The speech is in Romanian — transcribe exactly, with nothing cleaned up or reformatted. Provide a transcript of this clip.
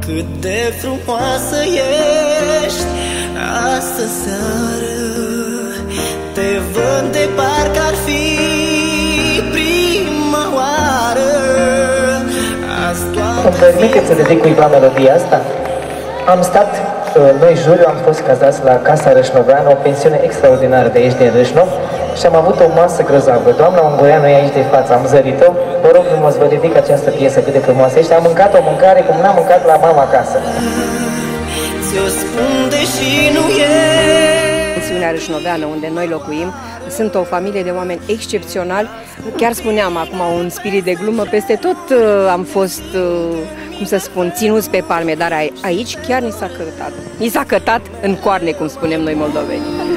cât de frumoasă ești. Astă seară te văd de parcă ar fi prima oară. Îmi permiteți să dedic cuiva melodia asta? Am stat, noi juriu am fost cazați la Casa Râșnoveanu, o pensiune extraordinară de aici din Râșnov, și am avut o masă grozavă. Doamna Ungureanu e aici de față, am zărit-o. Vă rog frumos, vă dedic această piesă cât de frumoasă ești. Am mâncat o mâncare cum n-am mâncat la mama acasă. Ți-o spun deși nu e. Pensiunea Râșnoveană, unde noi locuim, sunt o familie de oameni excepționali. Chiar spuneam acum un spirit de glumă, peste tot uh, am fost, uh, cum să spun, ținuți pe palme, dar aici chiar ni s-a cătat. Ni s-a cătat în coarne, cum spunem noi moldoveni.